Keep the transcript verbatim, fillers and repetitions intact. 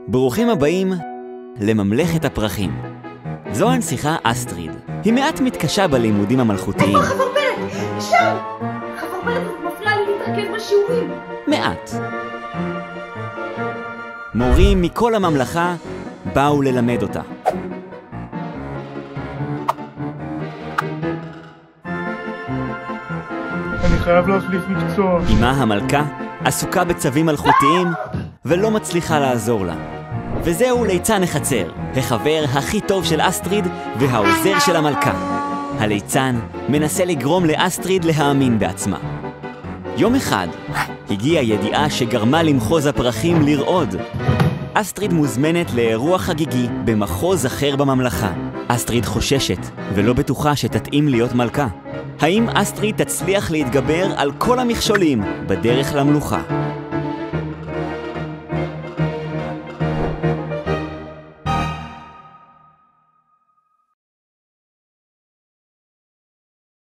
ברוכים הבאים לממלכת הפרחים. זו הנסיכה אסטריד. היא מעט מתקשה בלימודים המלכותיים. איפה החברברת? שם! החברברת מפריעה לי להתרכז בשיעורים. מעט. מורים מכל הממלכה באו ללמד אותה. אני חייב להחליף מקצוע. אמא המלכה עסוקה בצווים מלכותיים ולא מצליחה לעזור לה. וזהו ליצן החצר, החבר הכי טוב של אסטריד והעוזר של המלכה. הליצן מנסה לגרום לאסטריד להאמין בעצמה. יום אחד הגיעה ידיעה שגרמה למחוז הפרחים לרעוד. אסטריד מוזמנת לאירוע חגיגי במחוז אחר בממלכה. אסטריד חוששת ולא בטוחה שתתאים להיות מלכה. האם אסטריד תצליח להתגבר על כל המכשולים בדרך למלוכה?